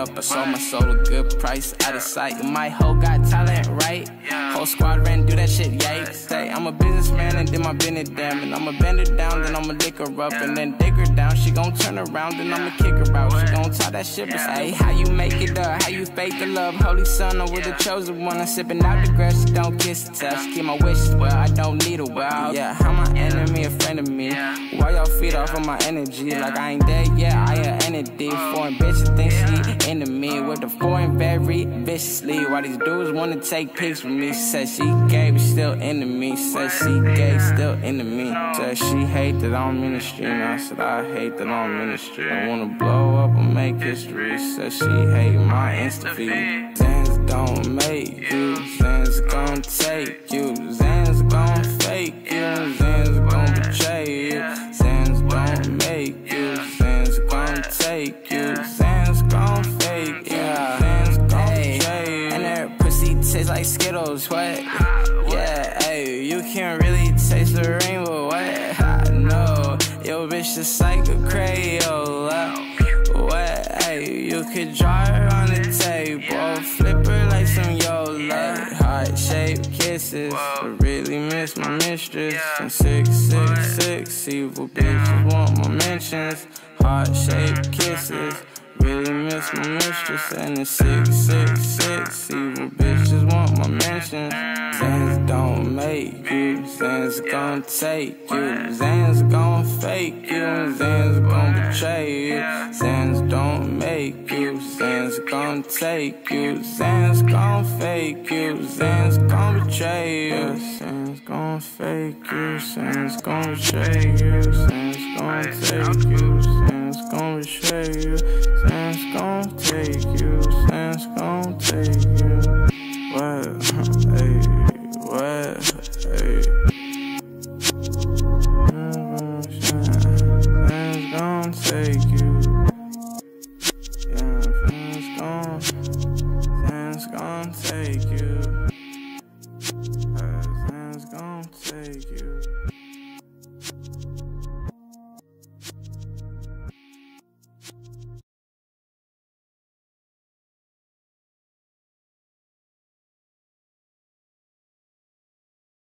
up, I sold my soul a good price, out of sight. My hoe got talent, right? Whole squad ran, do that shit, yikes. Say, I'm a businessman and then my business damn. And I'ma bend her down, then I'ma lick her up. And then dig her down, she gon' turn around, then I'ma kick her out. She gon' talk that shit, but say, how you make it up? How you fake the love? Holy son, or with the chosen one. I'm sipping out the grass, she don't kiss the touch. Keep my wishes well, I don't need a well. Yeah, how my enemy a friend of me? Why y'all feed off of my energy? Like I ain't dead yet, I an entity. Foreign bitches think she into me with the foreign very viciously. Why these dudes wanna take pics with me? She said she gay, but still into me. She said she gay, still into me. Said she hate that I'm ministry. And I said I hate that I'm ministry. I wanna blow up and make history. She said she hate my Insta feed. Zans don't make you, Zans gon' take you, Zans gon' fake you, Zans gon' betray you. Zans don't make you, Zans gon' take you, Zans gon' fake you, Zans gon' betray you. And that pussy tastes like Skittles, what? Yeah, ayy, you can't really taste the rainbow, what? I know, yo bitch just like a Crayola. What, ayy, you could draw her on the table, flip her like some Yola. Heart-shaped kisses, I really miss my mistress. And 666, evil bitches want my mentions. Heart-shaped kisses, really miss my mistress. And the 666, evil bitches want my mentions. Zans don't make you, Zans gon' take you, Zans gon' fake you, Zans gon' betray you. Zans don't make you, Zans gon' take you, Zans gon' fake you, Zans gon' betray you. Zans gon' fake you, Zans gon' betray you, Zans gon'